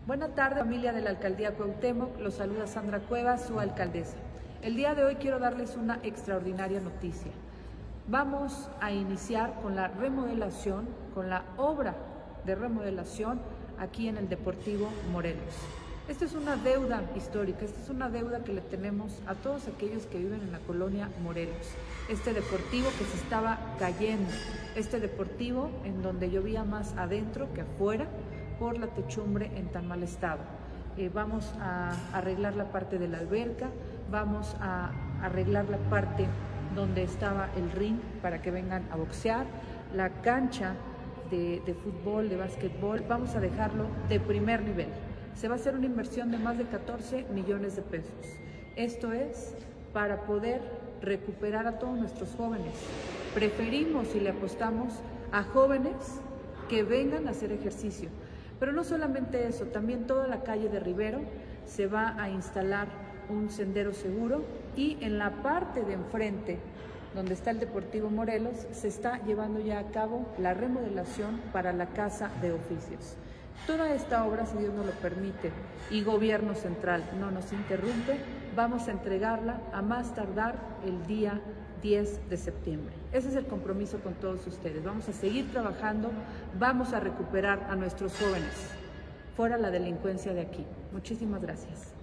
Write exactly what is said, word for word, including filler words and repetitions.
Buenas tardes, familia de la Alcaldía Cuauhtémoc, los saluda Sandra Cuevas, su alcaldesa. El día de hoy quiero darles una extraordinaria noticia. Vamos a iniciar con la remodelación, con la obra de remodelación aquí en el Deportivo Morelos. Esta es una deuda histórica, esta es una deuda que le tenemos a todos aquellos que viven en la colonia Morelos. Este deportivo que se estaba cayendo, este deportivo en donde llovía más adentro que afuera por la techumbre en tan mal estado. Eh, vamos a arreglar la parte de la alberca, vamos a arreglar la parte donde estaba el ring para que vengan a boxear, la cancha de, de fútbol, de básquetbol, vamos a dejarlo de primer nivel. Se va a hacer una inversión de más de catorce millones de pesos. Esto es para poder recuperar a todos nuestros jóvenes. Preferimos y le apostamos a jóvenes que vengan a hacer ejercicio. Pero no solamente eso, también toda la calle de Rivero se va a instalar un sendero seguro y en la parte de enfrente, donde está el Deportivo Morelos, se está llevando ya a cabo la remodelación para la Casa de Oficios. Toda esta obra, si Dios nos lo permite, y Gobierno Central no nos interrumpe, vamos a entregarla a más tardar el día diez de septiembre. Ese es el compromiso con todos ustedes. Vamos a seguir trabajando, vamos a recuperar a nuestros jóvenes. Fuera la delincuencia de aquí. Muchísimas gracias.